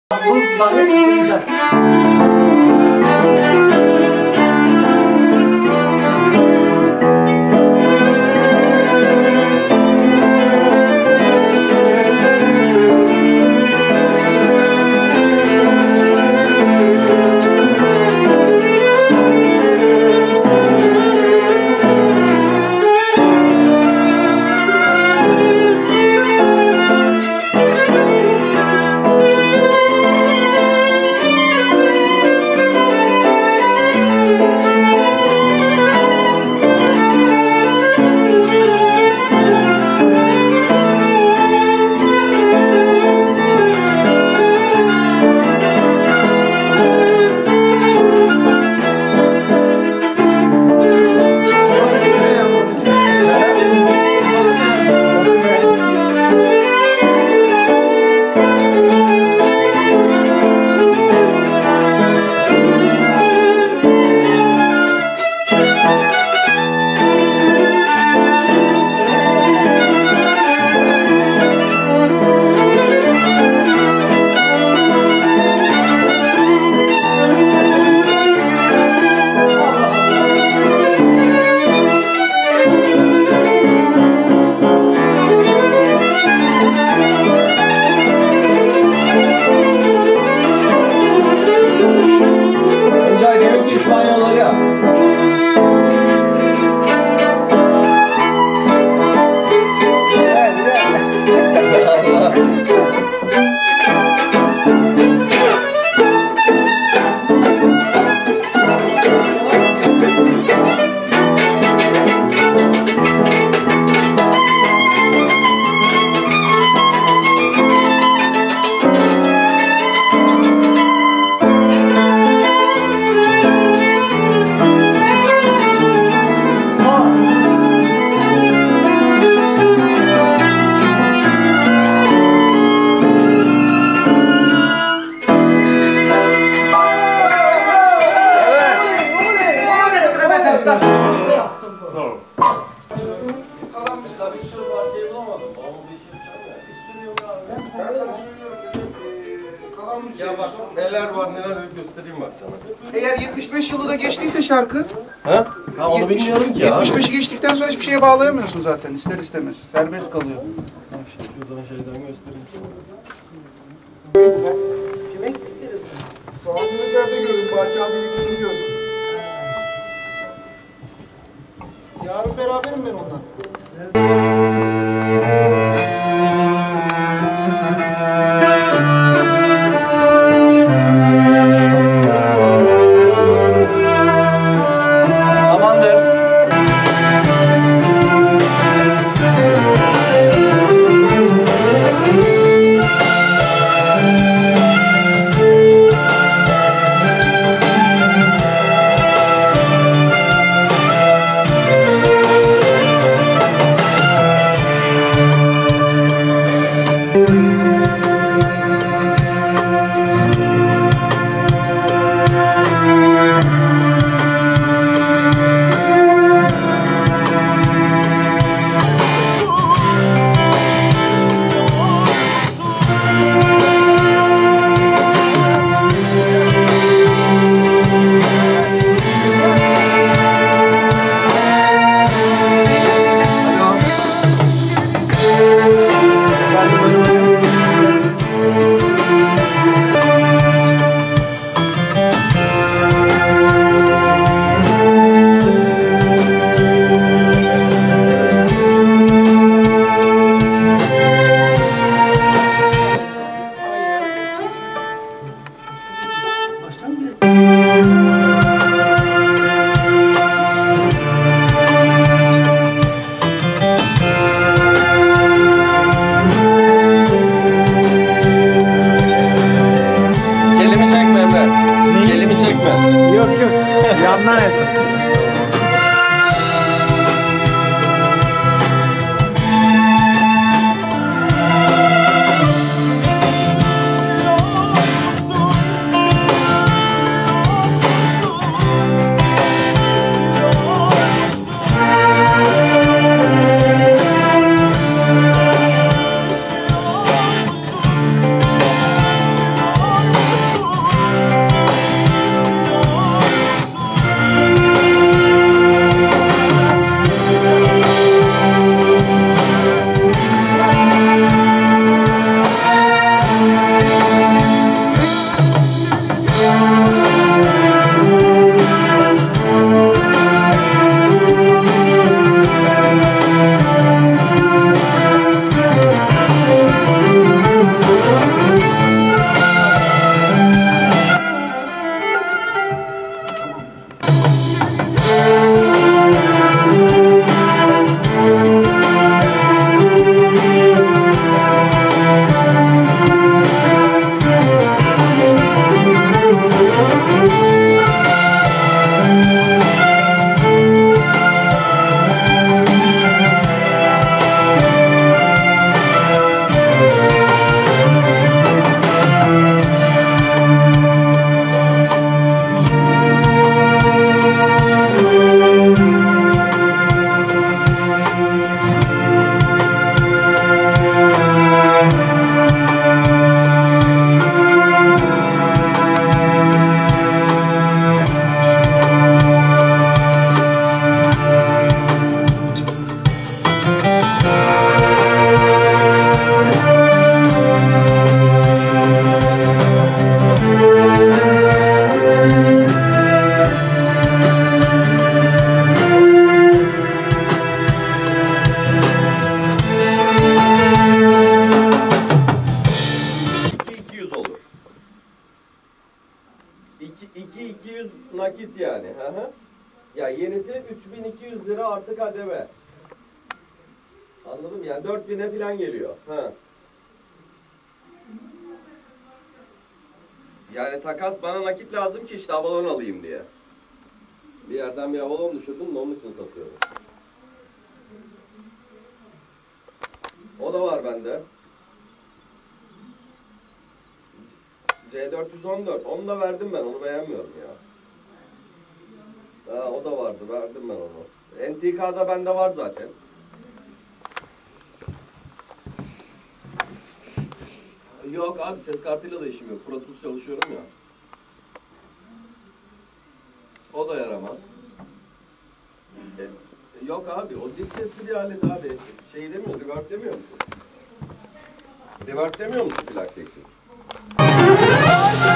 Bu baget güzel. Ya bak neler var neler göstereyim bak sana. Eğer 75 yılı da geçtiyse şarkı, Ha? Ha onu bilmiyorum ki ya. 75'i geçtikten sonra hiçbir şeye bağlayamıyorsun zaten ister istemez. Serbest kalıyor. Bak şimdi şuradan şeyden göstereyim sana. Kime gittin? Sağlığınızda gördüm. Baki abinin ikisini gördüm. Yarın beraberim ben onunla. 200 nakit yani. Hı hı. Ya yenisi 3200 lira artı KDV. Anladın mı? Yani 4000'e falan geliyor. Ha. Yani takas bana nakit lazım ki işte Avalon alayım diye. Bir yerden bir Avalon düşürdüm de onun için satıyorum. O da var bende. C414. Onu da verdim ben. Onu beğenmiyorum ya. Ha, o da vardı. Verdim ben onu. NTK'da bende var zaten. Yok abi ses kartıyla da işim yok. Pro Tools çalışıyorum ya. O da yaramaz. Yok abi o dip sesli bir alet abi. Şey demiyor, reverb demiyor musun? Reverb demiyor musun plaktaki?